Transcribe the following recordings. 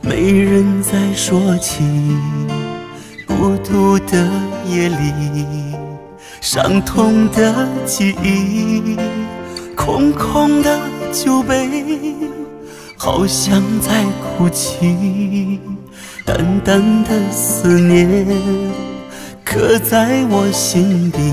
没人再说起孤独的夜里，伤痛的记忆，空空的酒杯，好像在哭泣。淡淡的思念刻在我心底，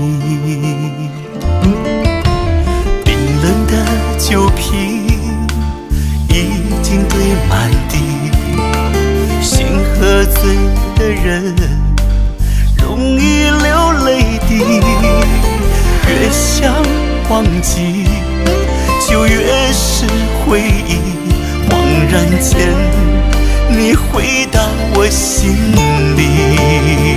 冰冷的酒瓶已经堆满地，心喝醉的人容易流泪滴，越想忘记就越是回忆，恍然间你回到我心里，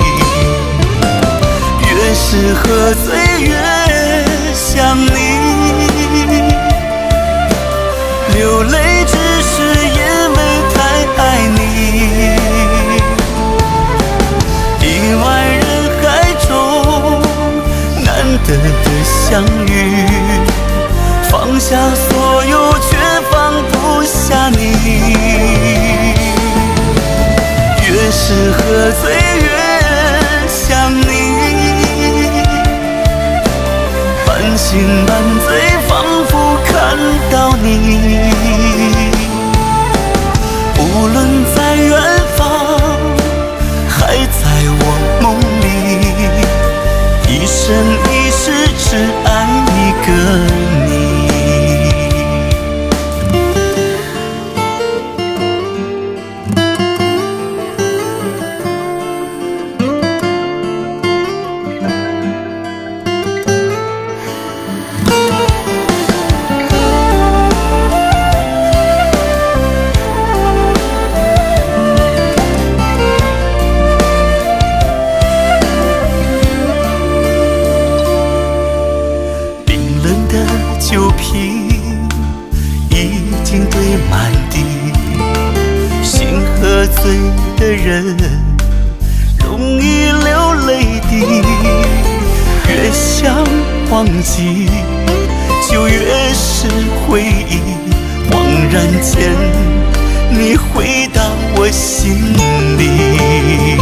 越是喝醉越想你，流泪只是因为太爱你。亿万人海中难得的相遇，放下所有却放不下你，越是喝醉越想你，半醒半醉仿佛看到你，无论在远方还在我梦里，一生一世只爱一个你。酒瓶已经堆满地，心喝醉的人容易流泪滴，越想忘记就越是回忆，恍然间你回到我心里，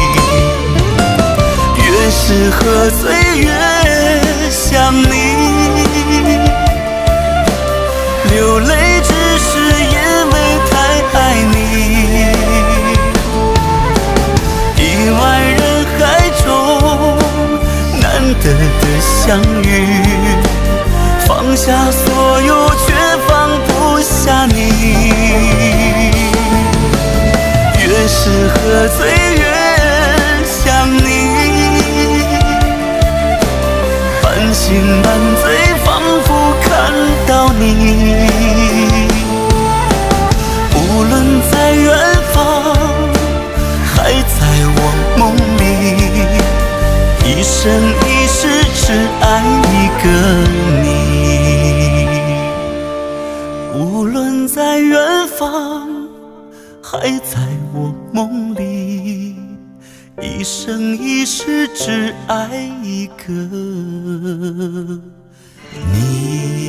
越是喝醉越想你，流泪只是因为太爱你，亿万人海中难得的相遇，放下所有却放不下你，越是喝醉越想你，半醒半醉仿佛看到你，无论在远方还在我梦里，一生一世只爱一个你，无论在远方还在我梦里，一生一世只爱一个你。